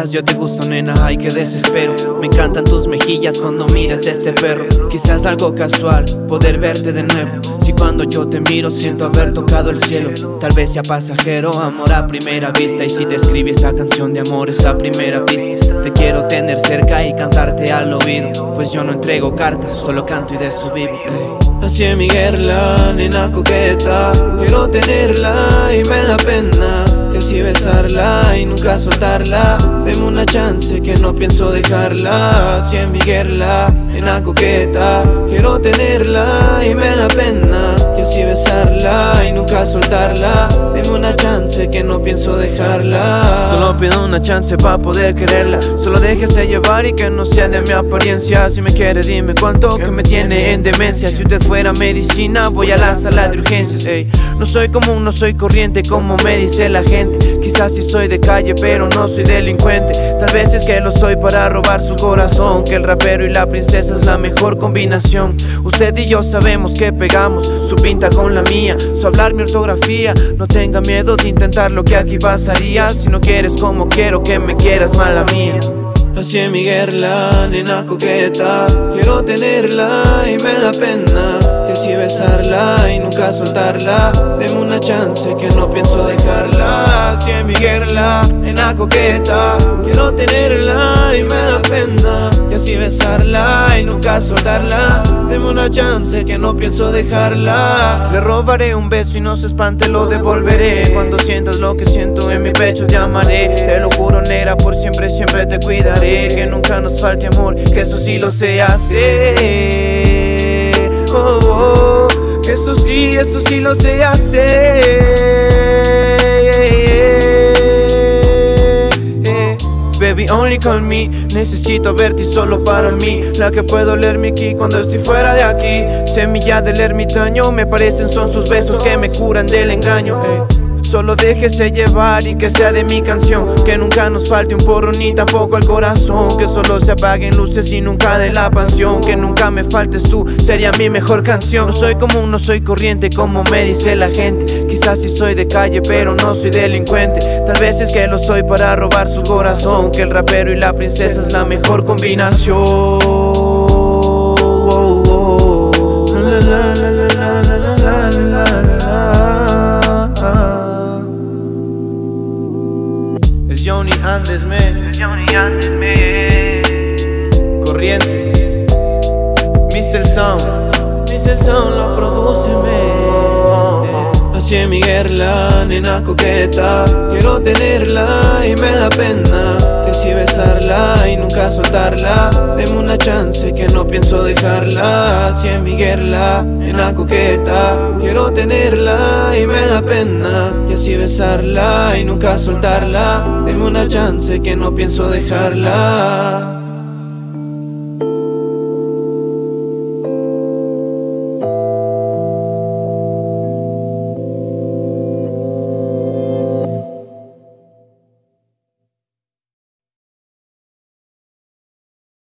verás, yo te gusto, nena, ay qué desespero. Me encantan tus mejillas cuando miras a este perro. Quizás algo casual, poder verte de nuevo. Si cuando yo te miro siento haber tocado el cielo. Tal vez sea pasajero, amor a primera vista. Y si te escribí esa canción de amor, esa primera pista. Te quiero tener cerca y cantarte al oído, pues yo no entrego cartas, solo canto y de eso vivo. Así es mi guerra, nena coqueta. Quiero tenerla y me da pena, y así besarla y nunca soltarla. Deme una chance que no pienso dejarla. Así es mi guerra, nena coqueta. Quiero tenerla y me da pena, y así besarla y nunca soltarla. Deme una chance que no pienso dejarla. Solo pido una chance pa' poder quererla. Solo déjese llevar y que no sea de mi apariencia. Si me quiere dime cuánto, que me tiene en demencia. Si usted fuera medicina voy a la sala de urgencias, ey. No soy común, no soy corriente como me dice la gente. Quizás sí soy de calle pero no soy delincuente. Tal vez es que lo soy para robar su corazón. Que el rapero y la princesa es la mejor combinación. Usted y yo sabemos que pegamos, su pinta con la mía, su hablar, mi ortografía. No tenga miedo de intentar lo que aquí pasaría. Si no quieres como quiero que me quieras, mala mía. Así es mi guerra, nena coqueta. Quiero tenerla y me da pena, y así besarla y nunca soltarla. Deme una chance que no pienso dejarla. Así es mi guerra, nena coqueta. Quiero tenerla y me da pena, y así besarla y nunca soltarla. Deme una chance que no pienso dejarla. Le robaré un beso y no se espante, lo devolveré. Cuando sientas lo que siento en mi pecho llamaré. Te lo juro, negra, por siempre, siempre te cuidaré. Que nunca nos falte amor, que eso sí lo sé hacer. Oh, oh, que eso sí lo sé hacer. Baby, only call me. Necesito verte y solo para mí. La que puedo leer mi ki cuando estoy fuera de aquí. Semilla del ermitaño, me parecen son sus besos que me curan del engaño, Solo déjese llevar y que sea de mi canción. Que nunca nos falte un porro ni tampoco el corazón. Que solo se apaguen luces y nunca de la pasión. Que nunca me faltes tú, sería mi mejor canción. No soy común, no soy corriente como me dice la gente. Quizás sí soy de calle pero no soy delincuente. Tal vez es que lo soy para robar su corazón. Que el rapero y la princesa es la mejor combinación. La, la, la, la, la, la, la, la, la, la. Johnny Andes, man. Corriente. Mr. Sound lo produce, man. Así es mi guerra, nena coqueta. Quiero tenerla y me da pena, y así besarla y nunca soltarla. Deme una chance que no pienso dejarla. Así es mi guerra, nena coqueta. Quiero tenerla y me da pena, y así besarla y nunca soltarla. Deme una chance que no pienso dejarla.